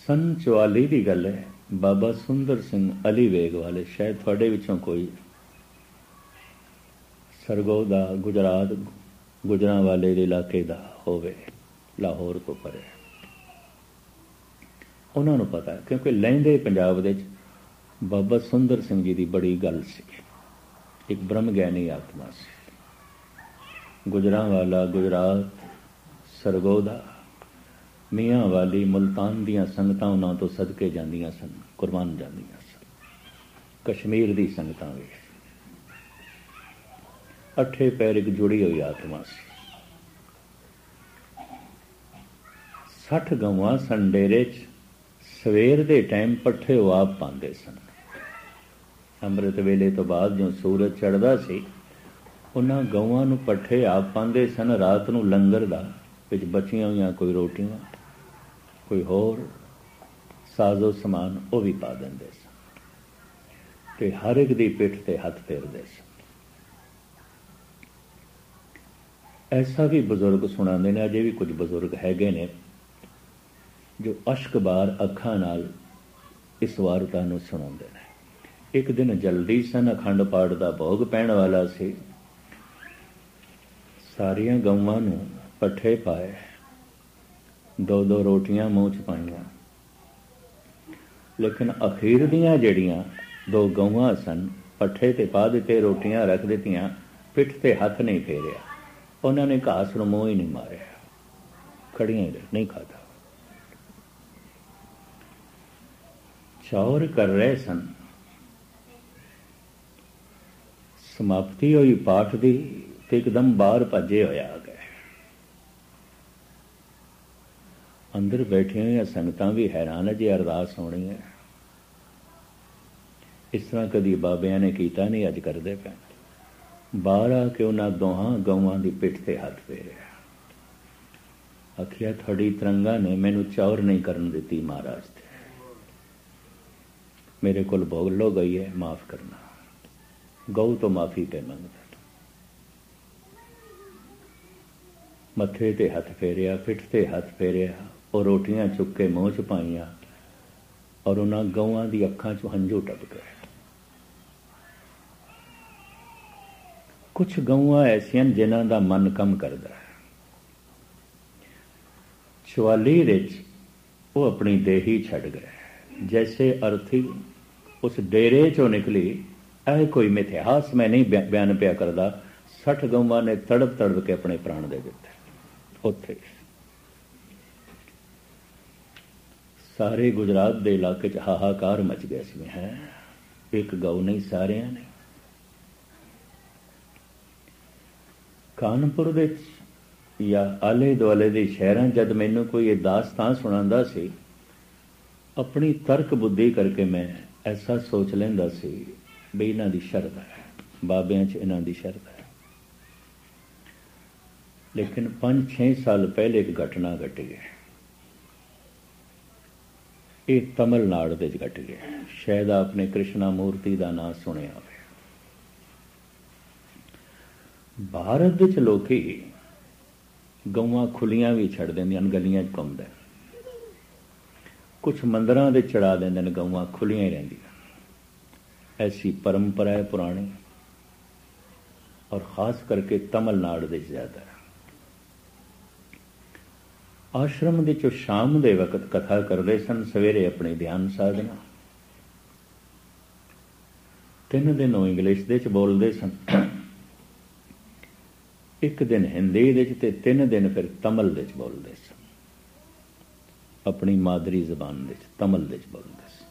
सन 44 की गल है। बाबा सुंदर सिंह अली वेग वाले, शायद थोड़े विचों कोई सरगोदा गुजरात गुजरांवाले इलाके का होवे, लाहौर तो परे, उन्होंने पता है क्योंकि लहिंदे पंजाब दे बाबा सुंदर सिंह जी की बड़ी गल सी। एक ब्रह्म ज्ञानी आत्मा से गुजरांवाला गुजरात सरगोदा मियाँ वाली मुल्तान दियाँ संगतां उन्हां तो सदके जांदियां सन, कुर्बान जांदियां सन। कश्मीर दी संगतां भी अठे पैर एक जुड़ी हुई आत्मा सी। 60 गवां सन डेरे च। सवेर दे टाइम पट्ठे वो आप पांदे सन। अमृत वेले तो बाद जो सूरज चढ़दा सी उन्हां गवां नूं पट्ठे आप पांदे सन। रात नूं लंगर दा विच बचियां होईयां कोई रोटियां कोई होर साजो समान वो भी पा देंदे सन ते हर एक दी पिठ ते हथ फेरदे सन। ऐसा भी बजुर्ग सुणांदे ने, अजे भी कुछ बजुर्ग हैगे ने जो अश्कबार अखां नाल इस वारता नूं सुणांदे ने। एक दिन जल्दी सन, अखंड पाठ दा भोग पैण वाला सी। सारियां गवां नूं पट्ठे पाए, 2-2 रोटियां मूँह च पाईयां, लेकिन अखीर दियां जड़ियां 2 गवां सन पट्ठे ते पा दिते, रोटियां रख दित्तियां, पिठ ते हथ नहीं फेरिया। उन्होंने घास नूं मूँह ही नहीं मारिया, खड़ियां ही नहीं खाता। चौर कर रहे सन। समाप्ति हुई पाठ दी ते एकदम बाहर भजे होया आ गए। अंदर बैठे हुई संगतां भी हैरान है जी, अरदास होनी है, इस तरह कदी बाबियां ने कीता नहीं, अज करदे पे। बाहर आके उन्हां दोहां गवां दी पिठ ते हथ फेरिया, आखिया थोड़ी तरंगा ने मैनू चौर नहीं करन दिती महाराज ते, मेरे कोल भोग लो गई है, माफ करना। गऊ तो माफी पे मंगदा, मथे ते हथ फेरिया, पिठ ते हथ फेरिया, और रोटियां चुक के मूँह च पाईयां, और उन्हां गवां दी अखां चों हंझू टप गए। कुछ गवां ऐसियां जिन्हां दा मन कम करदा है। 44 विच वो अपनी देही छड़ गए। जैसे अर्थी उस डेरे चों निकली, ऐ कोई मिथिहास मैं नहीं बयान पिया करदा, 60 गवां ने तड़प तड़प के अपने प्राण दे दिते। उत्थे सारे गुजरात दे इलाके च हाहाकार मच गया सी। है एक गऊ नहीं, सारियां ने। कानपुर दे या आले दुआले दे शहरां जद मैनू कोई ये दास्तां सुणांदा सी, अपनी तर्क बुद्धि करके मैं ऐसा सोच लैंदा सी भी इन्हां दी शरधा है, बाबियां च इन्हां दी शरधा है। लेकिन 5-6 साल पहले एक घटना घटी है। ये तमिलनाडु दे घट गया। शायद आपने कृष्णा मूर्ति का नाम सुनिया हो। भारत विच लोकी गवां खुलियां भी छड़ देंदियां, गलियां च घुमदे, कुछ मंदिरां दे चढ़ा देंदे, गवां खुलियां ही रहिंदियां। ऐसी परंपरा है पुरानी, और खास करके तमिलनाडु दे ज्यादा। आश्रम दे चो शाम दे वक्त कथा करते सन, सवेरे अपनी ध्यान साधना। 3 दिन वो इंग्लिश दे च बोलते सन, 1 दिन हिंदी दे च ते 3 दिन फिर तमिल दे च बोलते सन। अपनी मादरी जबान दे च, तमिल दे च बोलते सन।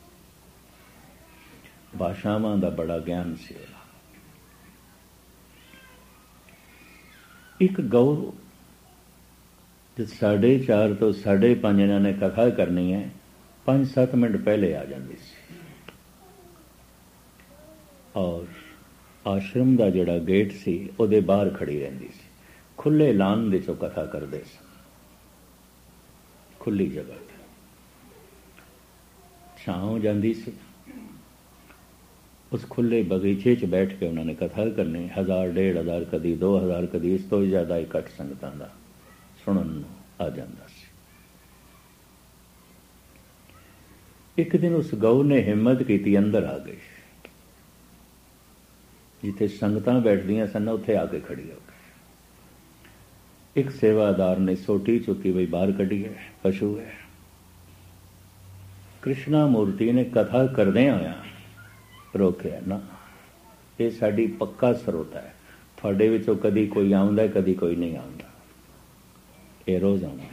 भाषावां दा बड़ा ज्ञान सी। एक गौ 4:30 तो 5:30 इन्होंने कथा करनी है, 5-7 मिनट पहले आ जाती सी, और आश्रम का जिहड़ा गेट सी उहदे बाहर खड़ी रहिंदी सी। खुले ऐलान दे चों कथा करदे सन, खुली जगह ते छां हो जांदी सी। उस खुले बगीचे च बैठ के उन्होंने कथा करनी। 1000-1500 कदी 2000 कदी इस तो ज़्यादा इकट्ठ संगतां दा सुनन आ जांदा सी। एक दिन उस गऊ ने हिम्मत की, अंदर आ गई, जिथे संगतां बैठदियां सन उत्थे आके खड़ी हो गई। एक सेवादार ने सोटी चुकी, बई बाहर कढ़ी है, पशु है। कृष्णा मूर्ति ने कथा करदे होया रोकिया ना, ये साडी पक्का सरोता है, थोड़े विचों कदी कोई आउंदा है, कदी कोई नहीं आउंदा, ये रोज आउंदी।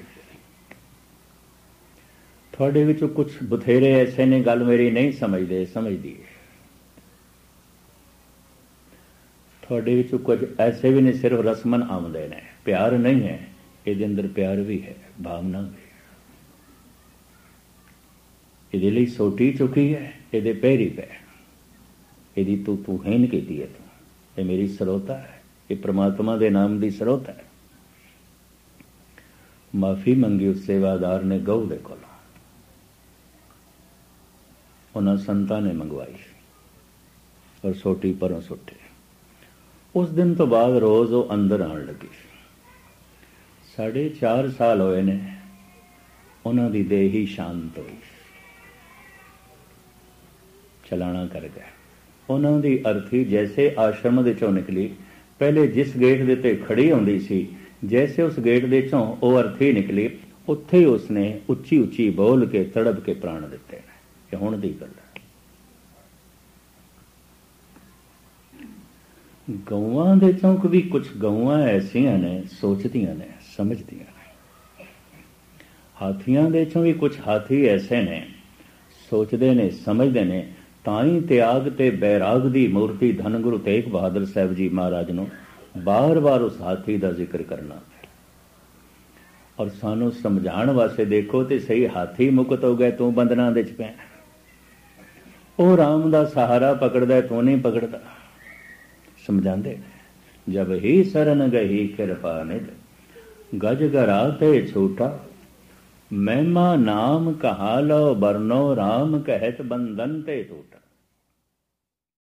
थोड़े विचों कुछ बथेरे ऐसे ने गल मेरी नहीं समझते, समझदी है। थोड़े विचों कुछ ऐसे भी नहीं सिर्फ रसमन आउंदे ने, प्यार नहीं है, ये अंदर प्यार भी है, भावना भी है। ये लिए सोटी चुकी है, ये पैरी पै, यदि तू हीन की है, तू ये मेरी सरोता है, ये परमात्मा के नाम की सरोता है। माफी मंगी उस सेवादार ने गऊ दे कोलों, उन्होंने संतां ने मंगवाई और सोटी परों सुट्टी। उस दिन तो बाद रोज वो अंदर आन लगी। 4.5 साल होए ने, उन्हों की देह ही शांत हुई, चलाना कर गया। उन्हों की अर्थी जैसे आश्रम दे चों निकली, पहले जिस गेट दे ते खड़ी होंदी सी, जैसे उस गेट दे चों वो अर्थी निकली, उत्थे ही उसने उच्ची उच्ची बोल के तड़प के प्राण दिते। ये हुण दी गल है। गऊआं दे चौंक भी कुछ गऊआं ऐसियां ने, सोचदियां ने, समझदियां ने। हाथियां दे चों भी कुछ हाथी ऐसे ने, सोचदे ने, समझदे ने। ताई त्याग ते बैराग दी मूर्ति धन गुरु तेग बहादुर साहब जी महाराज नूं बार बार उस हाथी का जिक्र करना और सानू समझाण वास्ते। देखो तो सही, हाथी मुक्त हो गए, तू बंधना दे च पै, ओ राम दा सहारा पकड़दा, तू नहीं पकड़दा। समझाते, जब ही सरन गही कृपा निध, गज गरा ते छूटा, महिमा नाम कहा लो बरनो, राम कहत बंधन ते टूटा।